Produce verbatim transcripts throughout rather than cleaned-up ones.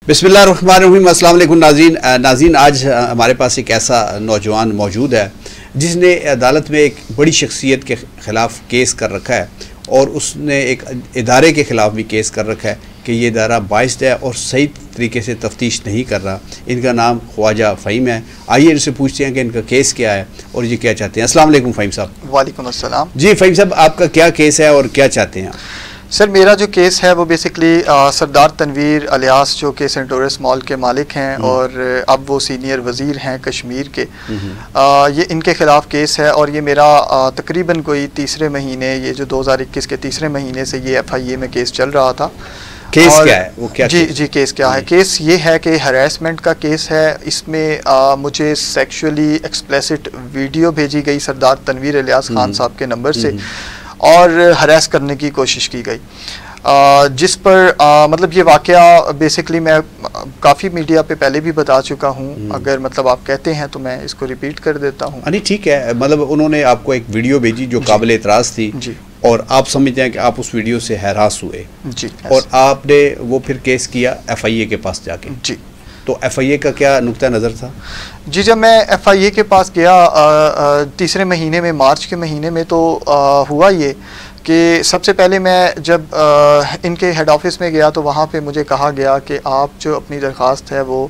बिस्मिल्लाहिर्रहमानिर्रहीम। अस्सलाम वालेकुम नाज़रीन। नाज़रीन आज हमारे पास एक ऐसा नौजवान मौजूद है जिसने अदालत में एक बड़ी शख्सियत के ख़िलाफ़ केस कर रखा है और उसने एक इदारे के ख़िलाफ़ भी केस कर रखा है कि ये इदारा बाइस्ड है और सही तरीके से तफ्तीश नहीं कर रहा। इनका नाम ख्वाजा फ़हीम है। आइए इनसे पूछते हैं कि इनका केस क्या है और ये क्या चाहते हैं। अस्सलाम वालेकुम फ़हीम साहब। वालेकुम अस्सलाम। जी फ़हीम साहब, आपका क्या केस है और क्या चाहते हैं? सर, मेरा जो केस है वो बेसिकली सरदार तनवीर अलियास जो कि सेंटोरस मॉल के मालिक हैं और अब वो सीनियर वज़ीर हैं कश्मीर के, आ, ये इनके ख़िलाफ़ केस है और ये मेरा तकरीबन कोई तीसरे महीने, ये जो दो हज़ार इक्कीस के तीसरे महीने से ये एफ आई ए में केस चल रहा था। केस क्या है वो? क्या जी केस? जी केस क्या है? केस ये है कि हरासमेंट का केस है। इसमें आ, मुझे सेक्सुअली एक्सप्लिसिट वीडियो भेजी गई सरदार तनवीर अलियास खान साहब के नंबर से और हरास करने की कोशिश की गई, आ, जिस पर आ, मतलब ये वाक़या बेसिकली मैं काफ़ी मीडिया पे पहले भी बता चुका हूँ। अगर मतलब आप कहते हैं तो मैं इसको रिपीट कर देता हूँ। नहीं ठीक है, मतलब उन्होंने आपको एक वीडियो भेजी जो काबिल एतराज़ थी जी, और आप समझते हैं कि आप उस वीडियो से हैरास हुए जी, और आपने वो फिर केस किया एफ आई ए के पास जाके। जी, तो एफ आई ए का क्या नुक्ता नज़र था? जी, जब मैं एफ आई ए के पास गया आ, आ, तीसरे महीने में, मार्च के महीने में, तो आ, हुआ ये कि सबसे पहले मैं जब आ, इनके हेड ऑफिस में गया तो वहाँ पे मुझे कहा गया कि आप जो अपनी दरख्वास्त है वो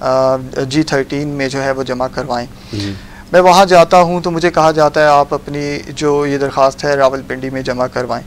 जी थर्टीन में जो है वो जमा करवाएं। मैं वहाँ जाता हूँ तो मुझे कहा जाता है आप अपनी जो ये दरख्वास्त है रावलपिंडी में जमा करवाएं।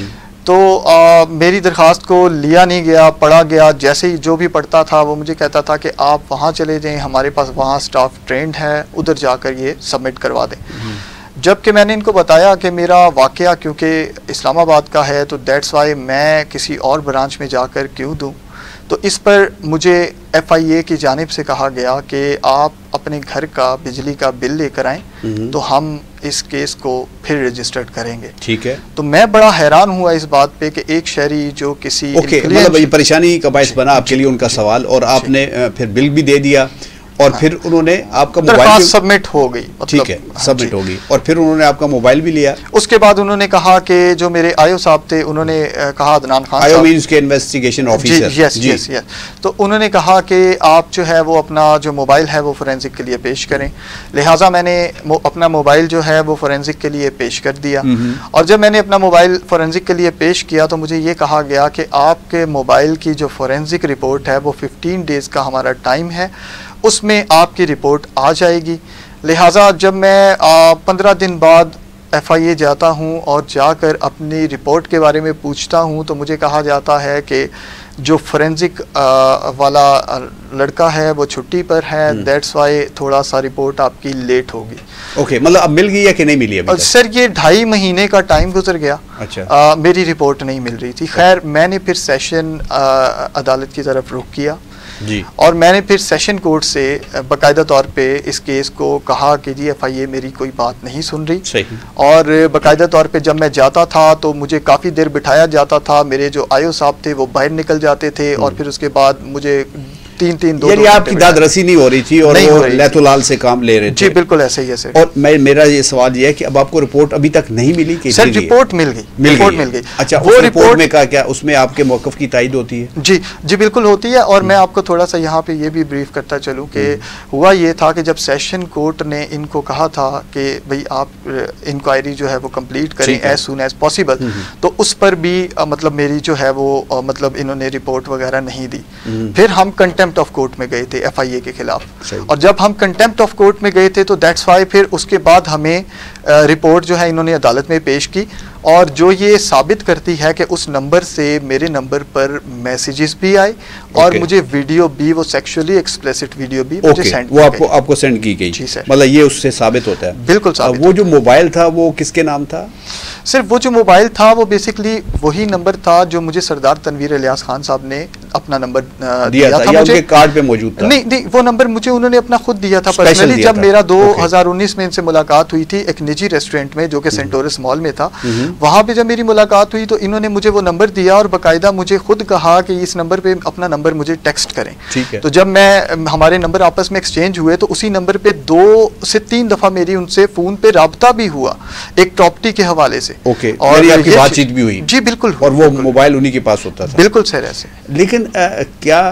तो आ, मेरी दरख्वास्त को लिया नहीं गया, पढ़ा गया। जैसे ही जो भी पढ़ता था वो मुझे कहता था कि आप वहाँ चले जाएं, हमारे पास वहाँ स्टाफ ट्रेंड है, उधर जाकर ये सबमिट करवा दें। जबकि मैंने इनको बताया कि मेरा वाक़या क्योंकि इस्लामाबाद का है तो दैट्स वाई मैं किसी और ब्रांच में जाकर क्यों दूँ। तो इस पर मुझे एफ आई ए की जानिब से कहा गया कि आप अपने घर का बिजली का बिल लेकर आएँ तो हम इस केस को फिर रजिस्टर्ड करेंगे। ठीक है। तो मैं बड़ा हैरान हुआ इस बात पे कि एक शहरी जो किसी ओके मतलब ये परेशानी का बायस बना आपके लिए उनका सवाल, और आपने फिर बिल भी दे दिया और हाँ। फिर उन्होंने आपका मोबाइल सबमिट हो गई, मतलब, ठीक है, सबमिट हो गई और फिर उन्होंने आपका मोबाइल भी लिया। उसके बाद उन्होंने कहा कि जो मेरे आयो साहब थे उन्होंने कहा, अदनान खान आयो मींस के इन्वेस्टिगेशन ऑफिसर। जी, यस यस यस। तो उन्होंने कहा कि आप जो है वो अपना जो मोबाइल है वो फोरेंसिक के लिए पेश करें। लिहाजा मैंने मो, अपना मोबाइल जो है वो फोरेंसिक के लिए पेश कर दिया और जब मैंने अपना मोबाइल फोरेंसिक के लिए पेश किया तो मुझे ये कहा गया कि आपके मोबाइल की जो फोरेंसिक रिपोर्ट है वो फिफ्टीन डेज़ का हमारा टाइम है, उसमें आपकी रिपोर्ट आ जाएगी। लिहाजा जब मैं पंद्रह दिन बाद एफ आई ए जाता हूं और जाकर अपनी रिपोर्ट के बारे में पूछता हूं तो मुझे कहा जाता है कि जो फोरेंसिक वाला लड़का है वो छुट्टी पर है, दैट्स वाई थोड़ा सा रिपोर्ट आपकी लेट होगी। ओके, मतलब अब मिल गई या कि नहीं मिली अभी तक? सर, ये ढाई महीने का टाइम गुजर गया। अच्छा। आ, मेरी रिपोर्ट नहीं मिल रही थी। खैर मैंने फिर सेशन अदालत की तरफ रुख किया जी, और मैंने फिर सेशन कोर्ट से बाकायदा तौर पे इस केस को कहा कि जी एफ आई ए मेरी कोई बात नहीं सुन रही। सही। और बाकायदा तौर पे जब मैं जाता था तो मुझे काफ़ी देर बिठाया जाता था। मेरे जो आयो साहब थे वो बाहर निकल जाते थे और फिर उसके बाद मुझे तीन तीन दो यानी आपकी दाद रसी नहीं हो रही थी और वो लैतुलाल से काम ले रहे थे। जी बिल्कुल ऐसे ही है सर। और मैं मेरा ये सवाल ये है कि अब आपको रिपोर्ट अभी तक नहीं मिली कि सर? रिपोर्ट मिल गई, मिल रिपोर्ट गई मिल गई। अच्छा, वो रिपोर्ट में क्या क्या उसमें आपके मौक़िफ़ की तायद होती है? जी जी बिल्कुल होती है। और मैं आपको थोड़ा सा यहाँ पे ये भी ब्रीफ करता चलूँ कि हुआ ये था कि जब सेशन कोर्ट ने इनको कहा था कि भाई आप इंक्वायरी जो है वो कंप्लीट करें एज सून एज पॉसिबल, तो उस पर भी मतलब मेरी जो है वो मतलब इन्होंने रिपोर्ट वगैरह नहीं दी। फिर हम कंटेम्प्ट ऑफ कोर्ट में गए थे एफ आई ए के खिलाफ और जब हम कंटेम्प्ट ऑफ कोर्ट में गए थे तो दैट्स वाई फिर उसके बाद हमें रिपोर्ट जो है इन्होंने अदालत में पेश की और जो ये साबित करती है कि उस नंबर से मेरे नंबर पर मैसेजेस भी आए और okay. मुझे वीडियो भी, वो सेक्सुअली एक्सप्लिसिट वीडियो भी okay. मुझे सेंड वो आपको आपको सेंड की गई। जी सर। मतलब ये उससे साबित होता है? बिल्कुल साबित। वो जो मोबाइल था वो किसके नाम था? सर, वो जो मोबाइल था वो बेसिकली वही नंबर था जो मुझे सरदार तनवीर अलियास खान साहब ने अपना नंबर दिया, दिया था, था मुझे कार्ड पे मौजूद था। नहीं नहीं, वो नंबर मुझे उन्होंने अपना खुद दिया था पर्सनली। जब मेरा दो हज़ार उन्नीस में इनसे मुलाकात हुई थी एक निजी रेस्टोरेंट में जो कि सेंटोरस मॉल में था, वहाँ पे जब मेरी मुलाकात हुई तो इन्होंने मुझे वो नंबर दिया और बाकायदा मुझे खुद कहा कि इस नंबर पे अपना नंबर मुझे टेक्स्ट करें। ठीक है। तो जब मैं हमारे नंबर आपस में एक्सचेंज हुए तो उसी नंबर पे दो से तीन दफा मेरी उनसे फोन पे राब्ता भी हुआ एक प्रॉपर्टी के हवाले से। ओके, और आपकी बातचीत भी हुई? जी बिल्कुल। और वो मोबाइल उन्हीं के पास होता था? बिल्कुल सर ऐसे। लेकिन आ, क्या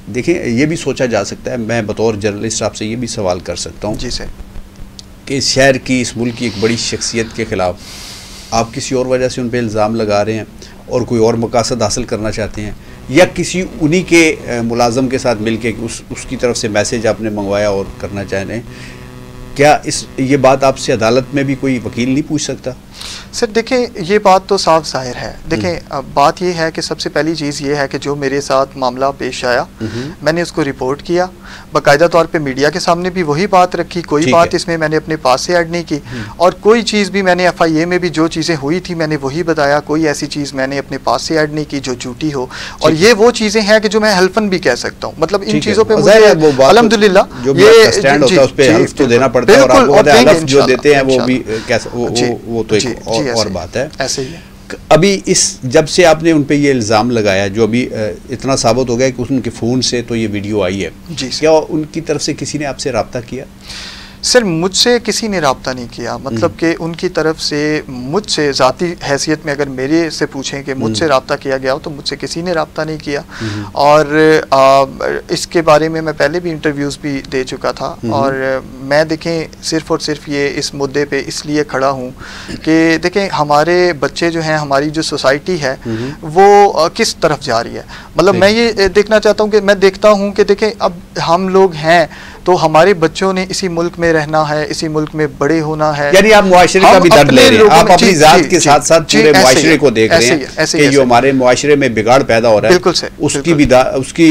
देखें, ये भी सोचा जा सकता है, मैं बतौर जर्नलिस्ट आपसे ये भी सवाल कर सकता हूँ जी सर, कि इस शहर की, इस मुल्क की एक बड़ी शख्सियत के ख़िलाफ़ आप किसी और वजह से उन पर इल्ज़ाम लगा रहे हैं और कोई और मकासद हासिल करना चाहते हैं, या किसी उन्हीं के मुलाजम के साथ मिल के उस उसकी तरफ से मैसेज आपने मंगवाया और करना चाह रहे हैं, क्या इस ये बात आपसे अदालत में भी कोई वकील नहीं पूछ सकता? सर देखें, ये बात तो साफ जाहिर है। देखें, बात ये है कि सबसे पहली चीज़ ये है कि जो मेरे साथ मामला पेश आया, मैंने उसको रिपोर्ट किया, बाकायदा तौर पे मीडिया के सामने भी वही बात रखी, कोई बात इसमें मैंने अपने पास से ऐड नहीं की, और कोई चीज़ भी मैंने एफ आई ए में भी जो चीज़ें हुई थी मैंने वही बताया, कोई ऐसी चीज़ मैंने अपने पास से ऐड नहीं की जो झूठी हो। और ये वो चीज़ें हैं कि जो मैं हल्फन भी कह सकता हूँ, मतलब इन चीज़ों पर मुझे अल्हम्दुलिल्लाह ये स्टैंड होता है, उस पे हल्फ तो देना पड़ता है, और हल्फ जो देते हैं वो भी कैसा, वो तो एक और बात है। ऐसे ही है। अभी इस जब से आपने उन पे ये इल्ज़ाम लगाया, जो अभी इतना साबित हो गया कि उनके फ़ोन से तो ये वीडियो आई है, क्या उनकी तरफ से किसी ने आपसे रब्ता किया? सर मुझसे किसी ने रब्ता नहीं किया, मतलब कि उनकी तरफ से मुझसे ज़ाती हैसियत में अगर मेरे से पूछें कि मुझसे रब्ता किया गया हो तो मुझसे किसी ने रब्ता नहीं किया। और आ, इसके बारे में मैं पहले भी इंटरव्यूज़ भी दे चुका था, और मैं देखें सिर्फ़ और सिर्फ ये इस मुद्दे पे इसलिए खड़ा हूँ कि देखें हमारे बच्चे जो हैं, हमारी जो सोसाइटी है वो किस तरफ जा रही है। मतलब मैं ये देखना चाहता हूँ कि मैं देखता हूँ कि देखें अब हम लोग हैं तो हमारे बच्चों ने इसी मुल्क में रहना है, इसी मुल्क में बड़े होना है। यानी आप मुआशरे का भी दर्द ले रहे हैं, आप अपनी जात के साथ साथ पूरे मुआशरे को देख रहे हैं कि जो हमारे मुआशरे में बिगाड़ पैदा हो रहा है, बिल्कुल से उसकी भी उसकी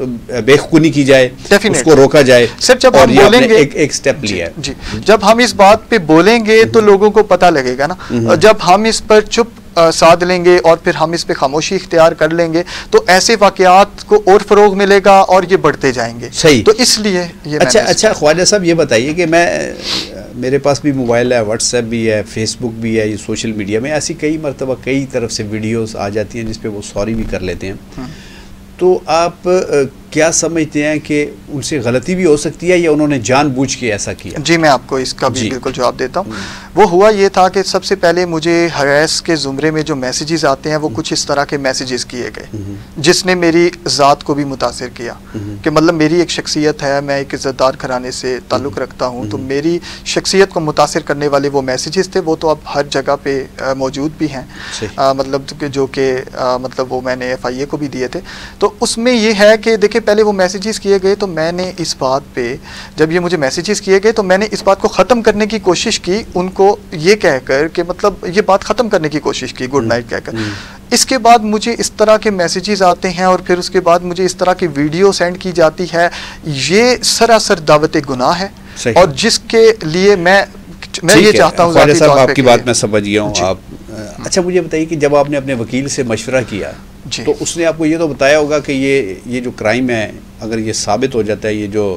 बेखुनी की जाए, उसको रोका जाए। सर जब हम बोलेंगे, एक, एक स्टेप लिया है जी, जब हम इस बात पे बोलेंगे तो लोगों को पता लगेगा ना। जब हम इस पर चुप साध लेंगे और फिर हम इस पे खामोशी इख्तियार कर लेंगे तो ऐसे वाकयात को और फरोग मिलेगा और ये बढ़ते जाएंगे। सही, तो इसलिए ये अच्छा अच्छा ख्वाजा साहब ये बताइए कि मैं मेरे पास भी मोबाइल है, व्हाट्सएप भी है, फेसबुक भी है, ये सोशल मीडिया में ऐसी कई मरतबा कई तरफ से वीडियोस आ जाती हैं जिस पे वो सॉरी भी कर लेते हैं। तो आप आ, क्या समझते हैं कि उनसे गलती भी हो सकती है या उन्होंने जानबूझ के ऐसा किया? जी मैं आपको इसका भी बिल्कुल जवाब देता हूँ। वो हुआ ये था कि सबसे पहले मुझे हरास के ज़ुमरे में जो मैसेजेस आते हैं वो कुछ इस तरह के मैसेजेस किए गए जिसने मेरी ज़ात को भी मुतासिर किया कि मतलब मेरी एक शख्सियत है, मैं एक इज़्ज़तदार घराने से ताल्लुक़ रखता हूँ, तो मेरी शख्सियत को मुतासिर करने वाले वो मैसेजेस थे, वो तो अब हर जगह पे मौजूद भी हैं, मतलब जो कि मतलब वो मैंने एफ आई ए को भी दिए थे। तो उसमें ये है कि देखिए पहले वो मैसेजेस किए गए तो मैंने इस बात पे, जब ये मुझे मैसेजेस किए गए तो मैंने इस बात को ख़त्म करने की कोशिश की, उनको ये कहकर कि मतलब ये बात ख़त्म करने की कोशिश की, गुड नाइट कहकर। इसके बाद मुझे इस तरह के मैसेजेस आते हैं और फिर उसके बाद मुझे इस तरह की वीडियो सेंड की जाती है, ये सरासर दावत गुनाह है और जिसके लिए मैं मैं ये चाहता हूँ। ख्वाजा साहब आपकी बात मैं समझ गया हूँ। आप अच्छा मुझे बताइए कि जब आपने अपने वकील से मशवरा किया तो उसने आपको ये तो बताया होगा कि ये ये जो क्राइम है अगर ये साबित हो जाता है, ये जो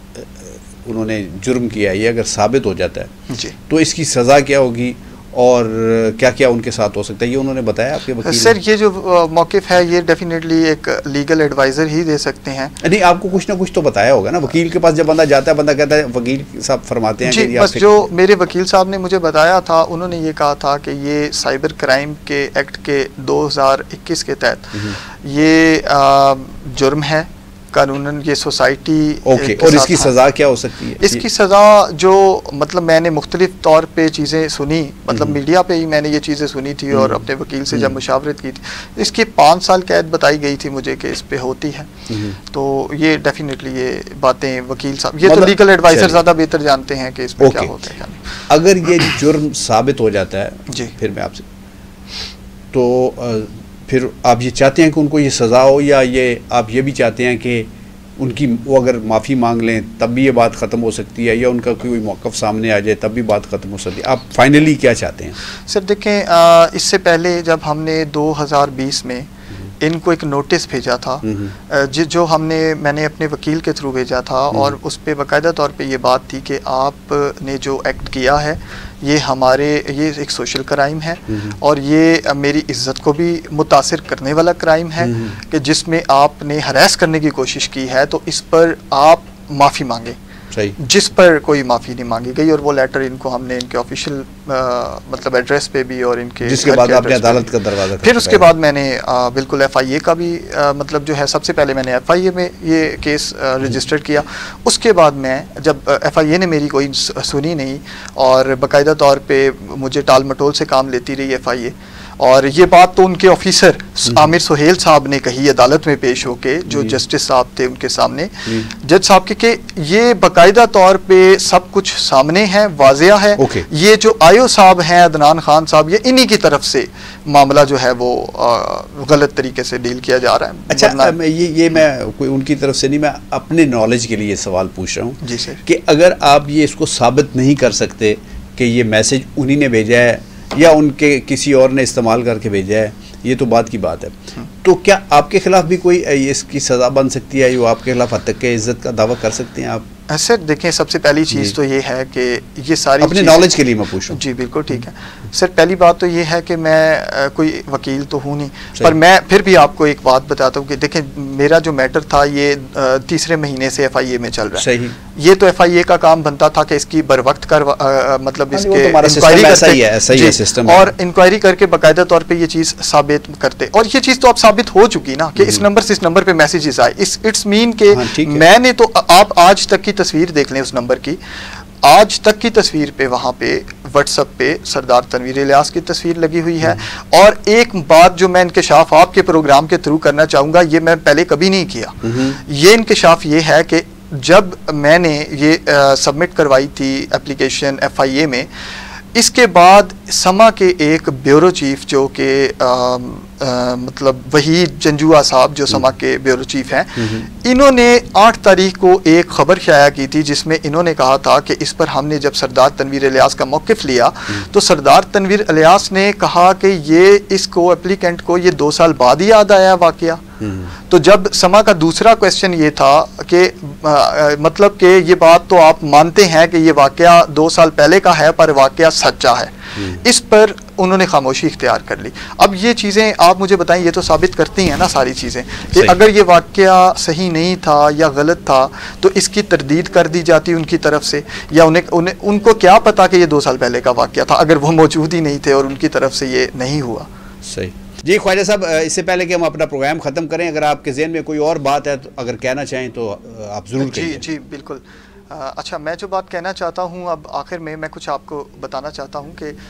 उन्होंने जुर्म किया है ये अगर साबित हो जाता है जी, तो इसकी सज़ा क्या होगी और क्या क्या उनके साथ हो सकता है, ये उन्होंने बताया आपके वकील? सर ये जो मौक़िफ़ है ये डेफिनेटली एक लीगल एडवाइज़र ही दे सकते हैं। नहीं आपको कुछ ना कुछ तो बताया होगा ना, वकील के पास जब बंदा जाता है बंदा कहता है वकील साहब फरमाते हैं जी, बस जो मेरे वकील साहब ने मुझे बताया था उन्होंने ये कहा था कि ये साइबर क्राइम के एक्ट के दो हज़ार इक्कीस के तहत ये जुर्म है, कानूनन ये सोसाइटी ओके और इसकी सज़ा क्या हो सकती है? इसकी सज़ा जो मतलब मैंने मुख्तलिफ तौर पे चीज़ें सुनी, मतलब मीडिया पे ही मैंने ये चीज़ें सुनी थी और अपने वकील से जब मुशावरत की थी, इसकी पाँच साल कैद बताई गई थी मुझे कि इस पे होती है। तो ये डेफिनेटली ये बातें वकील साहब, ये तो लीगल एडवाइज़र ज़्यादा बेहतर जानते हैं कि इसमें क्या होता है। अगर ये जुर्म साबित हो जाता है जी, फिर मैं आपसे तो फिर आप ये चाहते हैं कि उनको ये सज़ा हो या ये आप ये भी चाहते हैं कि उनकी वो अगर माफ़ी मांग लें तब भी ये बात ख़त्म हो सकती है या उनका कोई मौक़िफ़ सामने आ जाए तब भी बात ख़त्म हो सकती है? आप फाइनली क्या चाहते हैं? सर देखें इससे पहले जब हमने दो हज़ार बीस में इनको एक नोटिस भेजा था जो जो हमने मैंने अपने वकील के थ्रू भेजा था और उस पर बाकायदा तौर पे ये बात थी कि आपने जो एक्ट किया है ये हमारे ये एक सोशल क्राइम है और ये मेरी इज़्ज़त को भी मुतासिर करने वाला क्राइम है कि जिसमें आपने हरास करने की कोशिश की है, तो इस पर आप माफ़ी मांगे। जिस पर कोई माफ़ी नहीं मांगी गई, और वो लेटर इनको हमने इनके ऑफिशियल मतलब एड्रेस पे भी और इनके जिसके बाद आपने अदालत का दरवाज़ा, फिर उसके बाद मैंने आ, बिल्कुल एफ आई ए का भी आ, मतलब जो है सबसे पहले मैंने एफ आई ए में ये केस रजिस्टर्ड किया। उसके बाद मैं जब एफ आई ए ने मेरी कोई सुनी नहीं और बाकायदा तौर पर मुझे टाल मटोल से काम लेती रही एफ आई ए, और ये बात तो उनके ऑफिसर आमिर सुहेल साहब ने कही अदालत में पेश होके, जो जस्टिस साहब थे उनके सामने, जज साहब के कि ये बाकायदा तौर पे सब कुछ सामने है, वाजिया है, ये जो आयो साहब हैं अदनान खान साहब, ये इन्हीं की तरफ से मामला जो है वो गलत तरीके से डील किया जा रहा है। अच्छा, मैं ये ये मैं कोई उनकी तरफ से नहीं, मैं अपने नॉलेज के लिए सवाल पूछ रहा हूँ जी सर, कि अगर आप ये इसको साबित नहीं कर सकते कि ये मैसेज उन्हीं ने भेजा है या उनके किसी और ने इस्तेमाल करके भेजा है, ये तो बात की बात है, तो क्या आपके खिलाफ भी कोई इसकी सज़ा बन सकती है, जो आपके खिलाफ हद तक के इज्जत का दावा कर सकते हैं आप? सर देखें, सबसे पहली चीज़ तो ये है कि ये सारी अपने नॉलेज के लिए मैं पूछ रहा हूँ। जी बिल्कुल ठीक है सर। पहली बात तो ये है कि मैं आ, कोई वकील तो हूँ नहीं, पर मैं फिर भी आपको एक बात बताता हूँ कि देखें, मेरा जो मैटर था ये आ, तीसरे महीने से एफ आई ए में चल रहा है। सही। ये तो एफ आई ए का काम बनता था कि इसकी बर वक्त कर आ, मतलब इसके इंक्वायरी करते और इंक्वायरी करके बाकायदा तौर पर ये चीज़ साबित करते, और ये चीज़ तो अब साबित हो चुकी ना कि इस नंबर से इस नंबर पर मैसेजेस आए। इस इट्स मीन के मैंने तो, आप आज तक की तस्वीर देख लें उस नंबर की, आज तक की तस्वीर पे वहाँ पे व्हाट्सएप पे सरदार तनवीर इलियास की तस्वीर लगी हुई है। और एक बात जो मैं इंकशाफ आपके प्रोग्राम के थ्रू करना चाहूँगा, ये मैं पहले कभी नहीं किया, ये इंकशाफ ये है कि जब मैंने ये सबमिट करवाई थी एप्लीकेशन एफ आई ए में, इसके बाद समा के एक ब्यूरो चीफ जो कि मतलब वहीद जंजुआ साहब जो समा के ब्यूरो चीफ हैं, इन्होंने आठ तारीख को एक खबर शाया की थी जिसमें इन्होंने कहा था कि इस पर हमने जब सरदार तनवीर इलियास का मौक़िफ़ लिया तो सरदार तनवीर इलियास ने कहा कि ये इसको एप्लीकेंट को ये दो साल बाद ही याद आया वाक़या। तो जब समा का दूसरा क्वेश्चन ये था कि मतलब कि ये बात तो आप मानते हैं कि ये वाक़या दो साल पहले का है पर वाक़या सच्चा है, इस पर उन्होंने खामोशी इख्तियार कर ली। अब ये चीज़ें आप मुझे बताएं, ये तो साबित करती हैं ना सारी चीज़ें कि अगर ये वाक़या सही नहीं था या गलत था तो इसकी तरदीद कर दी जाती उनकी तरफ से, या उन्हें, उन्हें उनको क्या पता कि ये दो साल पहले का वाक़या था अगर वो मौजूद ही नहीं थे और उनकी तरफ से ये नहीं हुआ। सही जी। ख्वाजा साहब, इससे पहले कि हम अपना प्रोग्राम ख़त्म करें, अगर आपके ज़हन में कोई और बात है तो अगर कहना चाहें तो आप ज़रूर जी जी बिल्कुल। अच्छा, मैं जो बात कहना चाहता हूँ अब आखिर में, मैं कुछ आपको बताना चाहता हूँ कि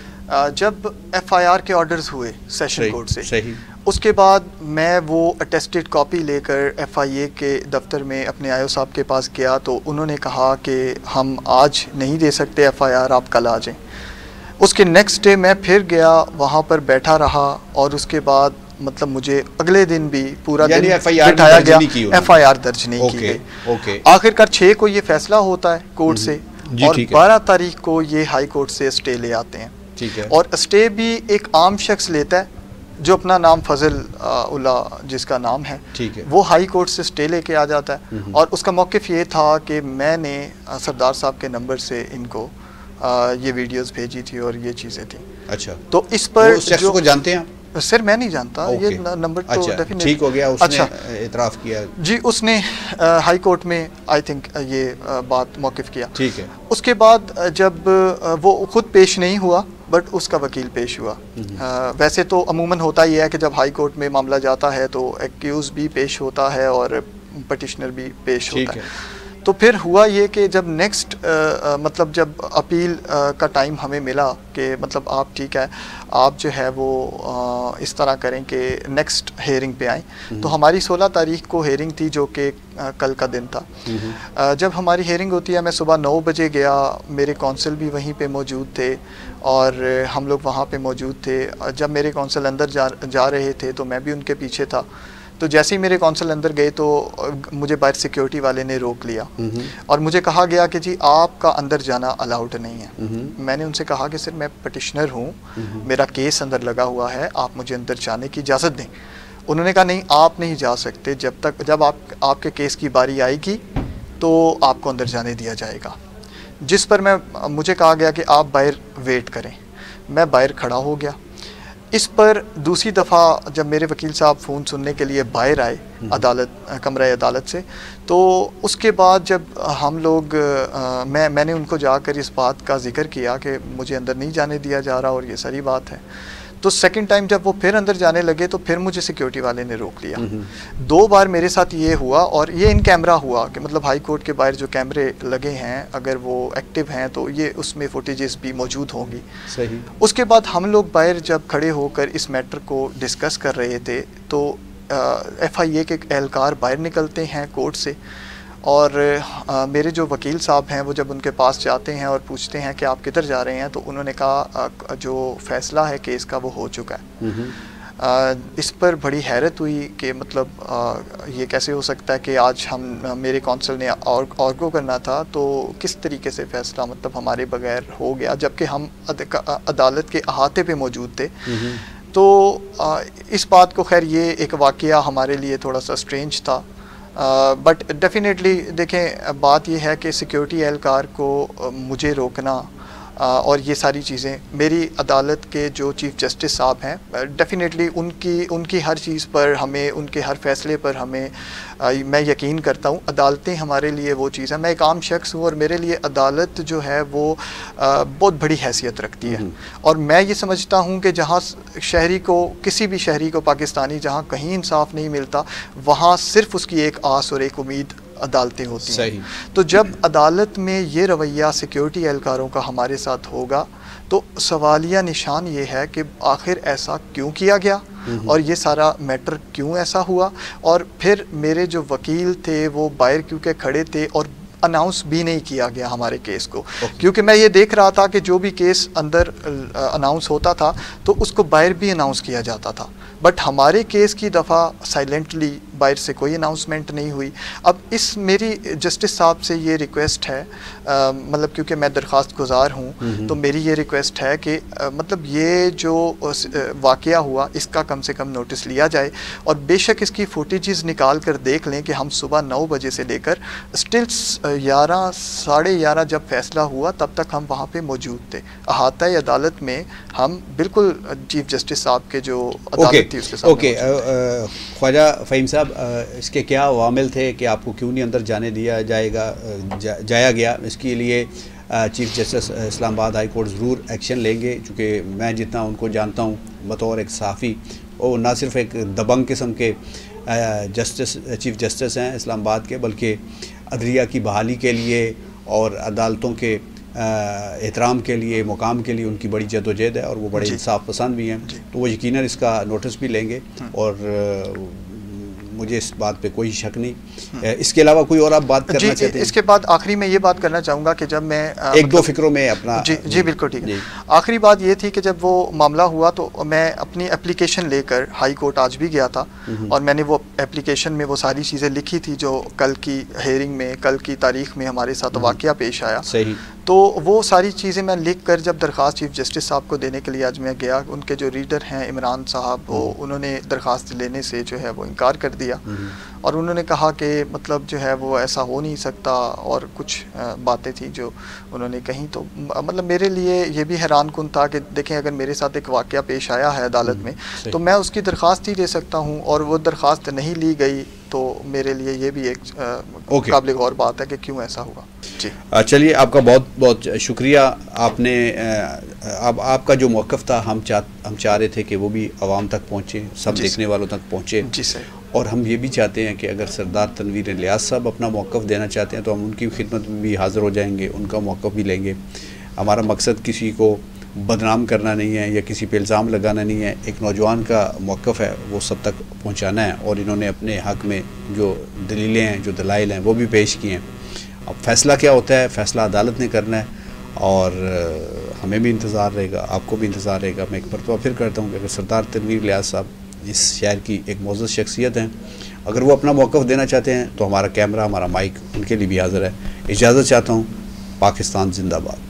जब एफ आई आर के ऑर्डर्स हुए सेशन कोर्ट से, सही, उसके बाद मैं वो अटेस्टेड कॉपी लेकर एफ आई ए के दफ्तर में अपने आयो साहब के पास गया तो उन्होंने कहा कि हम आज नहीं दे सकते एफ आई आर, आप कल आ जाएँ। उसके नेक्स्ट डे मैं फिर गया, वहाँ पर बैठा रहा और उसके बाद मतलब मुझे अगले दिन भी पूरा दिन बिठाया गया, एफ आई आर दर्ज नहीं की गई। आखिरकार छः को ये फैसला होता है कोर्ट से और बारह तारीख को ये हाई कोर्ट से स्टे ले आते हैं। ठीक है। और स्टे भी एक आम शख्स लेता है जो अपना नाम फजल उल्ला जिसका नाम है, ठीक है, वो हाई कोर्ट से स्टे लेके आ जाता है। और उसका मौक़िफ़ ये था कि मैंने सरदार साहब के नंबर से इनको आ, ये वीडियोस भेजी थी और ये चीज़ें थी। अच्छा, तो इस पर उस शख्स को जानते हैं आप? सर मैं नहीं जानता, ये नंबर तो डेफिनेटली ठीक हो गया, उसने अच्छा इतराफ़ किया जी, उसने हाई कोर्ट में आई थिंक ये आ, बात मौक़िफ़ किया। ठीक है। उसके बाद जब आ, वो खुद पेश नहीं हुआ बट उसका वकील पेश हुआ। आ, वैसे तो अमूमन होता ही है कि जब हाई कोर्ट में मामला जाता है तो एक्यूज़ भी पेश होता है और पटिशनर भी पेश होता है। तो फिर हुआ ये कि जब नेक्स्ट मतलब जब अपील आ, का टाइम हमें मिला कि मतलब आप ठीक है, आप जो है वो आ, इस तरह करें कि नेक्स्ट हेयरिंग पे आएँ। तो हमारी सोलह तारीख को हेयरिंग थी जो कि कल का दिन था। आ, जब हमारी हेयरिंग होती है, मैं सुबह नौ बजे गया, मेरे कौंसल भी वहीं पे मौजूद थे और हम लोग वहाँ पे मौजूद थे। जब मेरे कौंसल अंदर जा जा रहे थे तो मैं भी उनके पीछे था। तो जैसे ही मेरे कौंसल अंदर गए तो मुझे बाहर सिक्योरिटी वाले ने रोक लिया और मुझे कहा गया कि जी आपका अंदर जाना अलाउड नहीं है। मैंने उनसे कहा कि सर मैं पटिशनर हूँ, मेरा केस अंदर लगा हुआ है, आप मुझे अंदर जाने की इजाज़त दें। उन्होंने कहा नहीं, आप नहीं जा सकते, जब तक जब आप आपके केस की बारी आएगी तो आपको अंदर जाने दिया जाएगा। जिस पर मैं मुझे कहा गया कि आप बाहर वेट करें। मैं बाहर खड़ा हो गया। इस पर दूसरी दफ़ा जब मेरे वकील साहब फ़ोन सुनने के लिए बाहर आए अदालत कमरा अदालत से, तो उसके बाद जब हम लोग आ, मैं मैंने उनको जाकर इस बात का जिक्र किया कि मुझे अंदर नहीं जाने दिया जा रहा और ये सारी बात है, तो सेकंड टाइम जब वो फिर अंदर जाने लगे तो फिर मुझे सिक्योरिटी वाले ने रोक लिया। दो बार मेरे साथ ये हुआ और ये इन कैमरा हुआ कि मतलब हाई कोर्ट के बाहर जो कैमरे लगे हैं अगर वो एक्टिव हैं तो ये उसमें फुटेजेस भी मौजूद होंगी। सही। उसके बाद हम लोग बाहर जब खड़े होकर इस मैटर को डिस्कस कर रहे थे तो एफ आई ए के एहलकार बाहर निकलते हैं कोर्ट से और आ, मेरे जो वकील साहब हैं वो जब उनके पास जाते हैं और पूछते हैं कि आप किधर जा रहे हैं, तो उन्होंने कहा आ, जो फ़ैसला है केस का वो हो चुका है। आ, इस पर बड़ी हैरत हुई कि मतलब आ, ये कैसे हो सकता है कि आज हम मेरे कौंसल ने और आर्गो करना था तो किस तरीके से फ़ैसला मतलब हमारे बगैर हो गया, जबकि हम अद, अदालत के अहाते पे मौजूद थे। तो आ, इस बात को खैर ये एक वाक़या हमारे लिए थोड़ा सा स्ट्रेंज था, बट uh, डेफिनेटली देखें बात यह है कि सिक्योरिटी एहलकार को uh, मुझे रोकना uh, और ये सारी चीज़ें मेरी अदालत के जो चीफ़ जस्टिस साहब हैं डेफिनेटली uh, उनकी उनकी हर चीज़ पर हमें उनके हर फैसले पर हमें uh, मैं यकीन करता हूँ। अदालतें हमारे लिए वो चीज़ है, मैं एक आम शख्स हूँ और मेरे लिए अदालत जो है वो uh, बहुत बड़ी हैसियत रखती है और मैं ये समझता हूँ कि जहाँ शहरी को किसी भी शहरी को पाकिस्तानी जहाँ कहीं इंसाफ नहीं मिलता वहाँ सिर्फ उसकी एक आस और एक उम्मीद अदालतें होती हैं। तो जब अदालत में ये रवैया सिक्योरिटी एहलकारों का हमारे साथ होगा तो सवालिया निशान ये है कि आखिर ऐसा क्यों किया गया और ये सारा मैटर क्यों ऐसा हुआ। और फिर मेरे जो वकील थे वो बाहर क्योंकि खड़े थे और अनाउंस भी नहीं किया गया हमारे केस को, क्योंकि मैं ये देख रहा था कि जो भी केस अंदर अनाउंस होता था तो उसको बाहर भी अनाउंस किया जाता था, बट हमारे केस की दफ़ा साइलेंटली बाहर से कोई अनाउंसमेंट नहीं हुई। अब इस मेरी जस्टिस साहब से ये रिक्वेस्ट है, आ, मतलब क्योंकि मैं दरख्वास्त गुजार हूँ तो मेरी ये रिक्वेस्ट है कि आ, मतलब ये जो वाक़या हुआ इसका कम से कम नोटिस लिया जाए और बेशक इसकी फुटेजेस निकाल कर देख लें कि हम सुबह नौ बजे से लेकर स्टिल ग्यारह साढ़े ग्यारह जब फ़ैसला हुआ तब तक हम वहाँ पे मौजूद थे। अहाता अदालत में हम बिल्कुल चीफ जस्टिस साहब के जो अदालत थी उसके साथ। ओके, ख्वाजा फ़हीम साहब, इसके क्या अवामिल थे कि आपको क्यों नहीं अंदर जाने दिया जाएगा जा, जाया गया? इसके लिए chief justice Islamabad high court ज़रूर एक्शन लेंगे, चूँकि मैं जितना उनको जानता हूँ बतौर एक सहाफ़ी, वो ना सिर्फ एक दबंग किस्म के जस्टिस चीफ जस्टिस हैं इस्लामाबाद के, बल्कि अदलिया की बहाली के लिए और अदालतों के एहतराम के लिए, मुकाम के लिए उनकी बड़ी जदोजहद है और वो बड़े इंसाफ पसंद भी हैं। तो वो यकीनन इसका नोटिस भी लेंगे और मुझे इस बात पे कोई शक नहीं। इसके अलावा कोई और आप बात करना चाहते हैं? इसके बाद आखिरी में ये बात करना चाहूँगा कि जब मैं आ, एक मतलब, दो फिक्रों में अपना जी जी बिल्कुल ठीक है। आखिरी बात ये थी कि जब वो मामला हुआ तो मैं अपनी एप्लीकेशन लेकर हाई कोर्ट आज भी गया था और मैंने वो एप्लीकेशन में वो सारी चीज़ें लिखी थी जो कल की हेयरिंग में, कल की तारीख में हमारे साथ वाक़या पेश आया। सही। तो वो सारी चीज़ें मैं लिख कर जब दरख्वास्त चीफ जस्टिस साहब को देने के लिए आज मैं गया, उनके जो रीडर हैं इमरान साहब, वो उन्होंने दरख्वास्त लेने से जो है वो इनकार कर दिया और उन्होंने कहा कि मतलब जो है वो ऐसा हो नहीं सकता और कुछ बातें थी जो उन्होंने कहीं। तो मतलब मेरे लिए ये भी हैरान कुन था कि देखें अगर मेरे साथ एक वाक़या पेश आया है अदालत में तो मैं उसकी दरख्वास्त ही दे सकता हूँ और वो दरख्वास्त नहीं ली गई, तो मेरे लिए ये भी एक okay. काबिल गौर बात है कि क्यों ऐसा हुआ। जी चलिए, आपका बहुत बहुत शुक्रिया। आपने अब आपका जो मौक़िफ़ था हम चाह हम चाह रहे थे कि वो भी आवाम तक पहुँचे, सब देखने वालों तक पहुँचे। जी सर। और हम ये भी चाहते हैं कि अगर सरदार तनवीर इलियास साहब अपना मौक़िफ़ देना चाहते हैं तो हम उनकी खिदमत में भी हाज़िर हो जाएंगे, उनका मौक़िफ़ भी लेंगे। हमारा मकसद किसी को बदनाम करना नहीं है या किसी पे इल्ज़ाम लगाना नहीं है। एक नौजवान का मौक़िफ़ है वो सब तक पहुंचाना है और इन्होंने अपने हक़ में जो दलीलें हैं, जो दलाइल हैं वो भी पेश किए हैं। अब फ़ैसला क्या होता है, फ़ैसला अदालत ने करना है और हमें भी इंतज़ार रहेगा, आपको भी इंतज़ार रहेगा। मैं एक मरतबा फिर करता हूँ कि अगर सरदार तनवीर इलियास साहब इस शहर की एक मोअज़्ज़ज़ शख्सियत हैं, अगर वो अपना मौक़िफ़ देना चाहते हैं तो हमारा कैमरा, हमारा माइक उनके लिए भी हाज़िर है। इजाज़त चाहता हूँ। पाकिस्तान जिंदाबाद।